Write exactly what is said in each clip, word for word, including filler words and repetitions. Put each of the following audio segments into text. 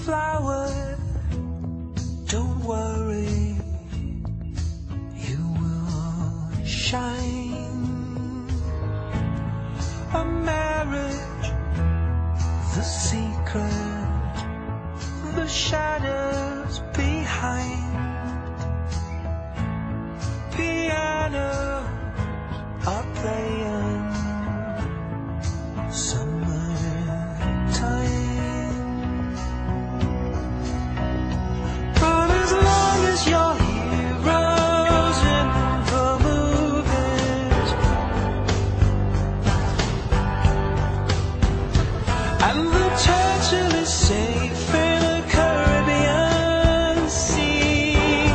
flower, don't worry, you will shine. A marriage, the secret, the shadows behind. Pianos are playing summertime. But as long as you're heroes in the movies, and the turtle is safe in a Caribbean sea,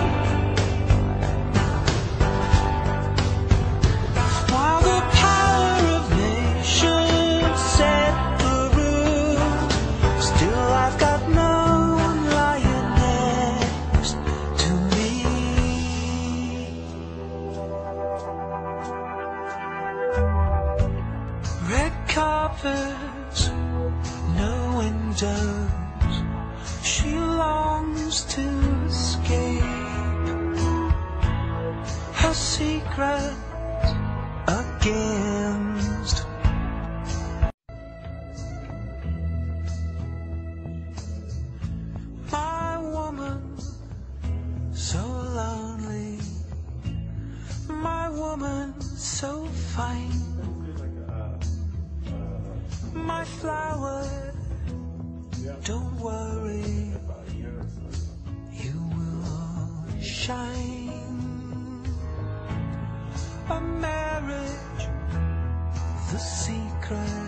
while the power of nations set the rules, still I've got no one lying next to me. Red carpets, no windows, she longs to escape. Her secret against. My woman, so lonely. My woman, so fine. My flower, don't worry, you will shine. A marriage, the secret,